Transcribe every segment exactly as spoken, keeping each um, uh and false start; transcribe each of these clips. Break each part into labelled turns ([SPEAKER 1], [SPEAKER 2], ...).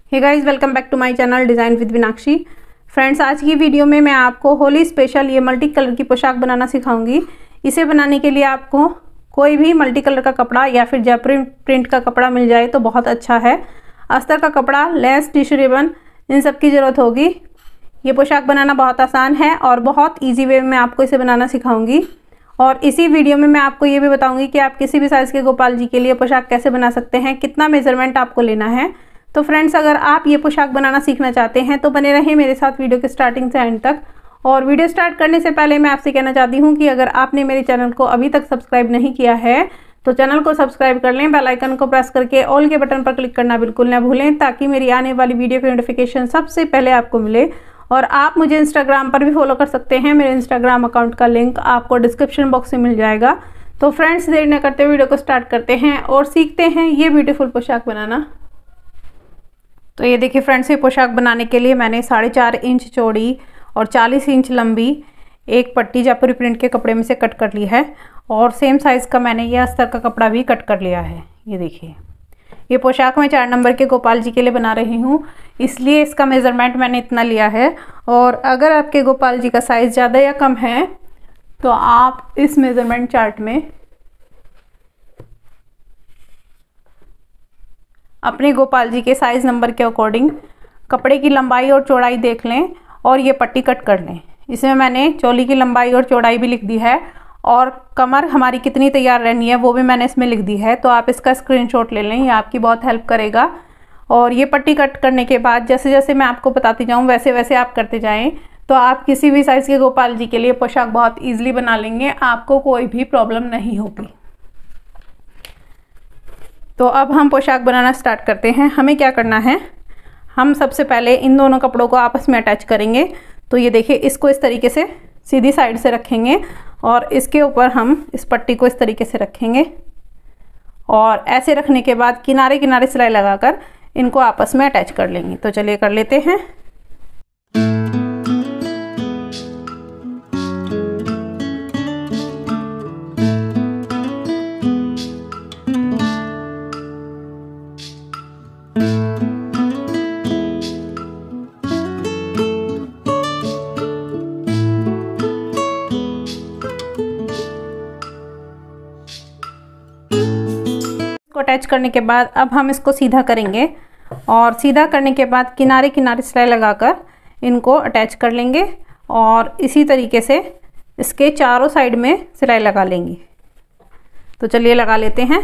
[SPEAKER 1] Hey guys, welcome back to my channel design with Meenakshi. Friends, आज की video में मैं आपको होली स्पेशल ये मल्टी कलर की पोशाक बनाना सिखाऊंगी। इसे बनाने के लिए आपको कोई भी मल्टी कलर का कपड़ा या फिर जयपुरी प्रिंट का कपड़ा मिल जाए तो बहुत अच्छा है। अस्तर का कपड़ा, लेस, टिश्यू रिबन, इन सब की ज़रूरत होगी। ये पोशाक बनाना बहुत आसान है और बहुत ईजी वे में आपको इसे बनाना सिखाऊंगी। और इसी वीडियो में मैं आपको ये भी बताऊंगी कि आप किसी भी साइज़ के गोपाल जी के लिए पोशाक कैसे बना सकते हैं, कितना मेजरमेंट आपको लेना है। तो फ्रेंड्स, अगर आप ये पोशाक बनाना सीखना चाहते हैं तो बने रहें मेरे साथ वीडियो के स्टार्टिंग से एंड तक। और वीडियो स्टार्ट करने से पहले मैं आपसे कहना चाहती हूँ कि अगर आपने मेरे चैनल को अभी तक सब्सक्राइब नहीं किया है तो चैनल को सब्सक्राइब कर लें, बेल आइकन को प्रेस करके ऑल के बटन पर क्लिक करना बिल्कुल ना भूलें, ताकि मेरी आने वाली वीडियो की नोटिफिकेशन सबसे पहले आपको मिले। और आप मुझे इंस्टाग्राम पर भी फॉलो कर सकते हैं, मेरे इंस्टाग्राम अकाउंट का लिंक आपको डिस्क्रिप्शन बॉक्स में मिल जाएगा। तो फ्रेंड्स, देर न करते वीडियो को स्टार्ट करते हैं और सीखते हैं ये ब्यूटीफुल पोशाक बनाना। तो ये देखिए फ्रेंड्स, ये पोशाक बनाने के लिए मैंने साढ़े चार इंच चौड़ी और चालीस इंच लंबी एक पट्टी जयपुरी प्रिंट के कपड़े में से कट कर ली है। और सेम साइज़ का मैंने ये अस्तर का कपड़ा भी कट कर लिया है। ये देखिए, ये पोशाक मैं चार नंबर के गोपाल जी के लिए बना रही हूँ, इसलिए इसका मेज़रमेंट मैंने इतना लिया है। और अगर आपके गोपाल जी का साइज़ ज़्यादा या कम है तो आप इस मेज़रमेंट चार्ट में अपने गोपाल जी के साइज़ नंबर के अकॉर्डिंग कपड़े की लंबाई और चौड़ाई देख लें और ये पट्टी कट कर लें। इसमें मैंने चोली की लंबाई और चौड़ाई भी लिख दी है और कमर हमारी कितनी तैयार रहनी है वो भी मैंने इसमें लिख दी है। तो आप इसका स्क्रीनशॉट ले लें, ये आपकी बहुत हेल्प करेगा। और ये पट्टी कट करने के बाद जैसे जैसे मैं आपको बताती जाऊँ वैसे वैसे आप करते जाएं, तो आप किसी भी साइज़ के गोपाल जी के लिए पोशाक बहुत ईजिली बना लेंगे, आपको कोई भी प्रॉब्लम नहीं होगी। तो अब हम पोशाक बनाना स्टार्ट करते हैं। हमें क्या करना है, हम सबसे पहले इन दोनों कपड़ों को आपस में अटैच करेंगे। तो ये देखिए, इसको इस तरीके से सीधी साइड से रखेंगे और इसके ऊपर हम इस पट्टी को इस तरीके से रखेंगे। और ऐसे रखने के बाद किनारे किनारे सिलाई लगाकर इनको आपस में अटैच कर लेंगे। तो चलिए कर लेते हैं। अटैच करने के बाद अब हम इसको सीधा करेंगे और सीधा करने के बाद किनारे किनारे सिलाई लगाकर इनको अटैच कर लेंगे और इसी तरीके से इसके चारों साइड में सिलाई लगा लेंगे। तो चलिए लगा लेते हैं।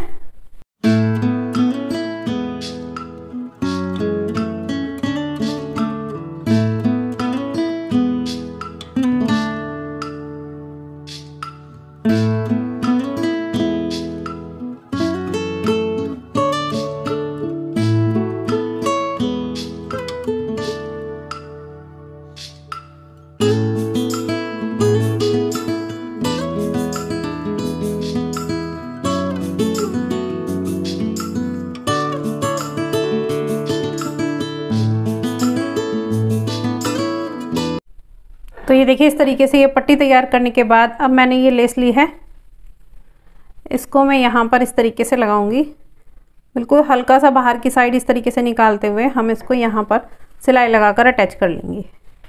[SPEAKER 1] तो ये देखिए, इस तरीके से ये पट्टी तैयार करने के बाद अब मैंने ये लेस ली है, इसको मैं यहाँ पर इस तरीके से लगाऊंगी। बिल्कुल हल्का सा बाहर की साइड इस तरीके से निकालते हुए हम इसको यहाँ पर सिलाई लगाकर अटैच कर लेंगे।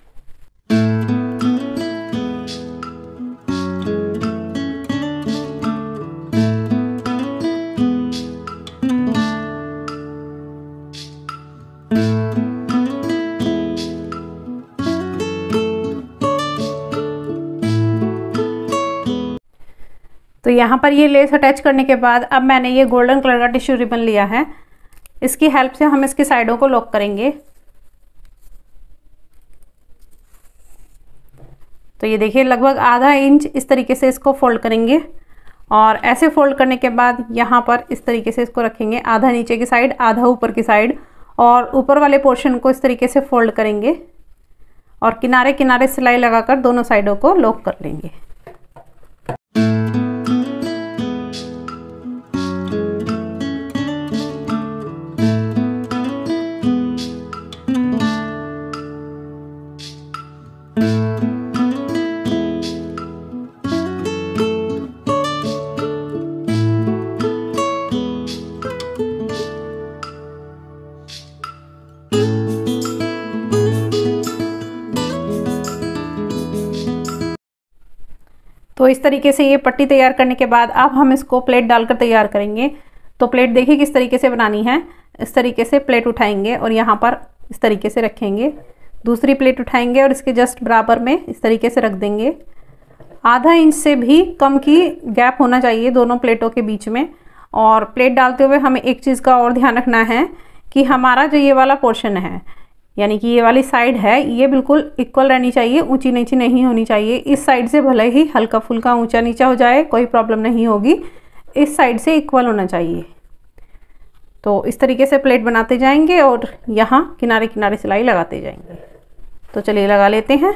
[SPEAKER 1] तो यहाँ पर ये लेस अटैच करने के बाद अब मैंने ये गोल्डन कलर का टिश्यू रिबन लिया है, इसकी हेल्प से हम इसकी साइडों को लॉक करेंगे। तो ये देखिए, लगभग आधा इंच इस तरीके से इसको फोल्ड करेंगे और ऐसे फोल्ड करने के बाद यहाँ पर इस तरीके से इसको रखेंगे, आधा नीचे की साइड आधा ऊपर की साइड, और ऊपर वाले पोर्शन को इस तरीके से फोल्ड करेंगे और किनारे किनारे सिलाई लगाकर दोनों साइडों को लॉक कर लेंगे।
[SPEAKER 2] you
[SPEAKER 1] तो इस तरीके से ये पट्टी तैयार करने के बाद अब हम इसको प्लेट डालकर तैयार करेंगे। तो प्लेट देखिए किस तरीके से बनानी है। इस तरीके से प्लेट उठाएंगे और यहाँ पर इस तरीके से रखेंगे। दूसरी प्लेट उठाएंगे और इसके जस्ट बराबर में इस तरीके से रख देंगे। आधा इंच से भी कम की गैप होना चाहिए दोनों प्लेटों के बीच में। और प्लेट डालते हुए हमें एक चीज़ का और ध्यान रखना है कि हमारा जो ये वाला पोर्शन है, यानी कि ये वाली साइड है, ये बिल्कुल इक्वल रहनी चाहिए, ऊंची नीची नहीं होनी चाहिए। इस साइड से भले ही हल्का फुल्का ऊंचा नीचा हो जाए, कोई प्रॉब्लम नहीं होगी, इस साइड से इक्वल होना चाहिए। तो इस तरीके से प्लेट बनाते जाएंगे और यहाँ किनारे किनारे सिलाई लगाते जाएंगे। तो चलिए लगा लेते हैं।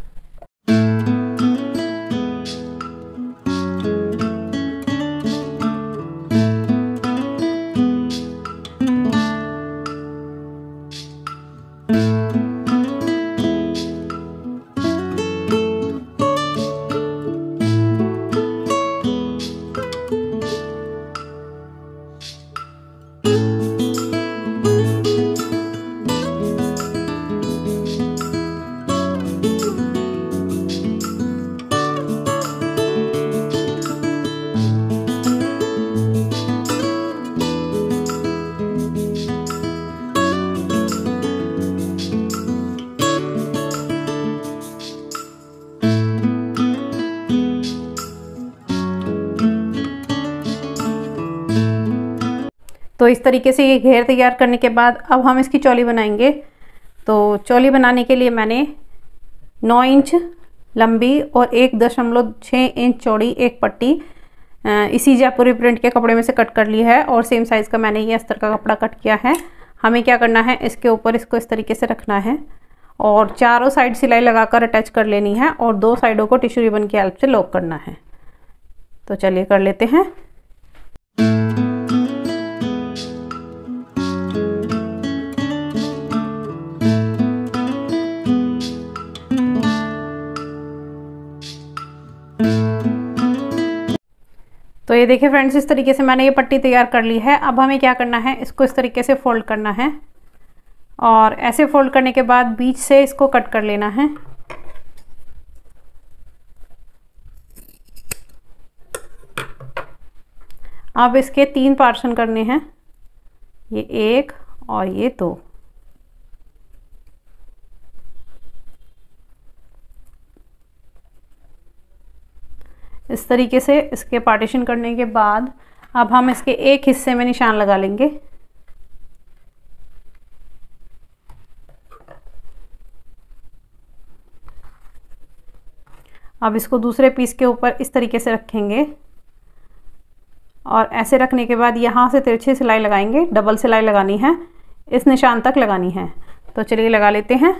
[SPEAKER 1] तो इस तरीके से ये घेर तैयार करने के बाद अब हम इसकी चोली बनाएंगे। तो चोली बनाने के लिए मैंने नौ इंच लंबी और एक दशमलव छः इंच चौड़ी एक पट्टी इसी जयपुरी प्रिंट के कपड़े में से कट कर ली है और सेम साइज़ का मैंने ये अस्तर का कपड़ा कट किया है। हमें क्या करना है, इसके ऊपर इसको इस तरीके से रखना है और चारों साइड सिलाई लगाकर अटैच कर लेनी है और दो साइडों को टिश्यू रिबन की हेल्प से लॉक करना है। तो चलिए कर लेते हैं। तो ये देखिए फ्रेंड्स, इस तरीके से मैंने ये पट्टी तैयार कर ली है। अब हमें क्या करना है, इसको इस तरीके से फोल्ड करना है और ऐसे फोल्ड करने के बाद बीच से इसको कट कर लेना है। अब इसके तीन पार्शन करने हैं, ये एक और ये दो। इस तरीके से इसके पार्टीशन करने के बाद अब हम इसके एक हिस्से में निशान लगा लेंगे। अब इसको दूसरे पीस के ऊपर इस तरीके से रखेंगे और ऐसे रखने के बाद यहाँ से तिरछी सिलाई लगाएंगे। डबल सिलाई लगानी है, इस निशान तक लगानी है। तो चलिए लगा लेते हैं।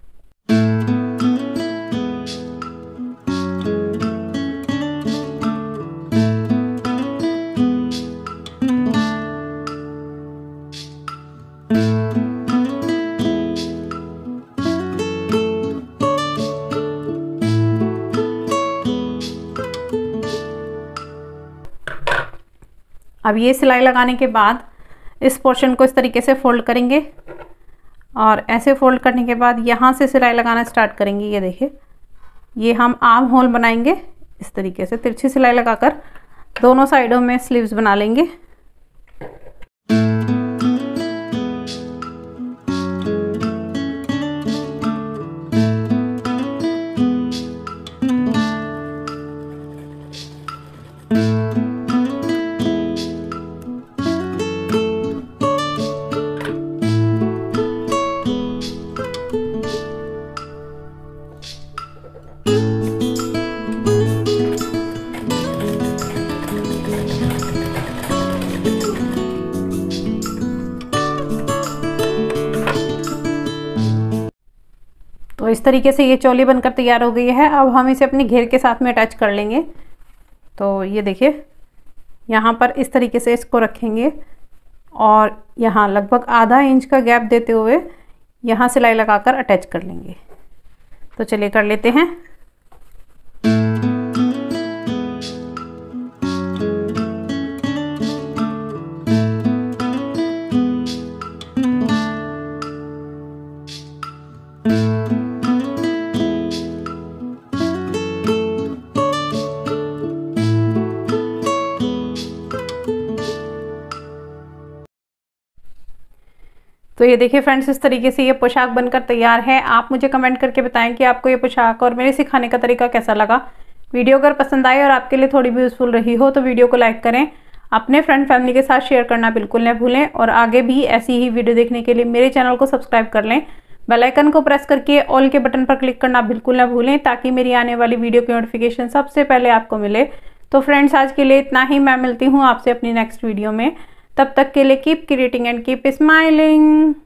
[SPEAKER 1] अब ये सिलाई लगाने के बाद इस पोर्शन को इस तरीके से फोल्ड करेंगे और ऐसे फोल्ड करने के बाद यहाँ से सिलाई लगाना स्टार्ट करेंगे। ये देखिए, ये हम आर्म होल बनाएंगे। इस तरीके से तिरछी सिलाई लगाकर दोनों साइडों में स्लीव्स बना लेंगे। तो इस तरीके से ये चोली बनकर तैयार हो गई है। अब हम इसे अपने घेर के साथ में अटैच कर लेंगे। तो ये देखिए, यहाँ पर इस तरीके से इसको रखेंगे और यहाँ लगभग आधा इंच का गैप देते हुए यहाँ सिलाई लगाकर अटैच कर लेंगे। तो चलिए कर लेते हैं। तो ये देखिए फ्रेंड्स, इस तरीके से ये पोशाक बनकर तैयार है। आप मुझे कमेंट करके बताएं कि आपको ये पोशाक और मेरे सिखाने का तरीका कैसा लगा। वीडियो अगर पसंद आए और आपके लिए थोड़ी भी यूजफुल रही हो तो वीडियो को लाइक करें, अपने फ्रेंड फैमिली के साथ शेयर करना बिल्कुल न भूलें और आगे भी ऐसी ही वीडियो देखने के लिए मेरे चैनल को सब्सक्राइब कर लें। बेल आइकन को प्रेस करके ऑल के बटन पर क्लिक करना बिल्कुल न भूलें ताकि मेरी आने वाली वीडियो की नोटिफिकेशन सबसे पहले आपको मिले। तो फ्रेंड्स, आज के लिए इतना ही। मैं मिलती हूँ आपसे अपनी नेक्स्ट वीडियो में। तब तक के लिए keep creating and keep smiling.